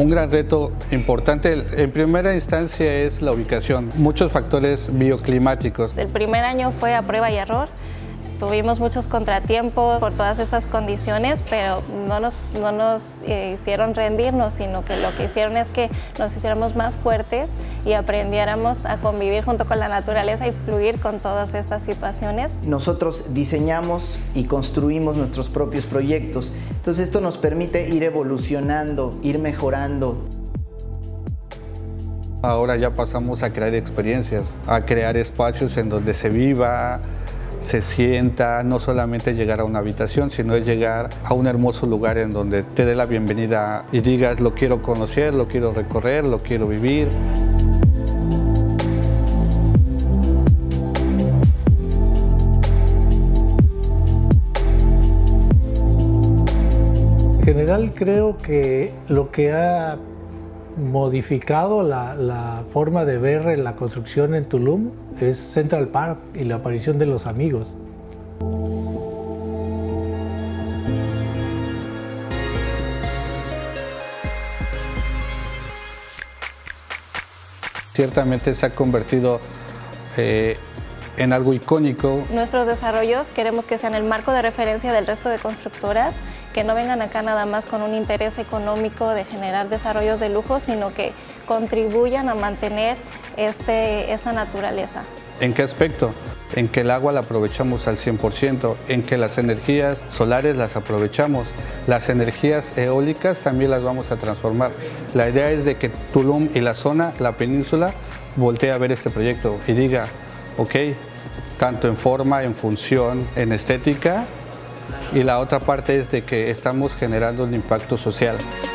Un gran reto importante en primera instancia es la ubicación, muchos factores bioclimáticos. El primer año fue a prueba y error. Tuvimos muchos contratiempos por todas estas condiciones, pero no nos hicieron rendirnos, sino que lo que hicieron es que nos hiciéramos más fuertes y aprendiéramos a convivir junto con la naturaleza y fluir con todas estas situaciones. Nosotros diseñamos y construimos nuestros propios proyectos, entonces esto nos permite ir evolucionando, ir mejorando. Ahora ya pasamos a crear experiencias, a crear espacios en donde se viva, se sienta, no solamente llegar a una habitación, sino es llegar a un hermoso lugar en donde te dé la bienvenida y digas, lo quiero conocer, lo quiero recorrer, lo quiero vivir. En general creo que lo que ha modificado la forma de ver la construcción en Tulum es Central Park y la aparición de los amigos. Ciertamente se ha convertido en algo icónico. Nuestros desarrollos queremos que sean el marco de referencia del resto de constructoras, que no vengan acá nada más con un interés económico de generar desarrollos de lujo, sino que contribuyan a mantener esta naturaleza. ¿En qué aspecto? En que el agua la aprovechamos al 100%, en que las energías solares las aprovechamos, las energías eólicas también las vamos a transformar. La idea es de que Tulum y la zona, la península, voltee a ver este proyecto y diga, ok, tanto en forma, en función, en estética, y la otra parte es de que estamos generando un impacto social.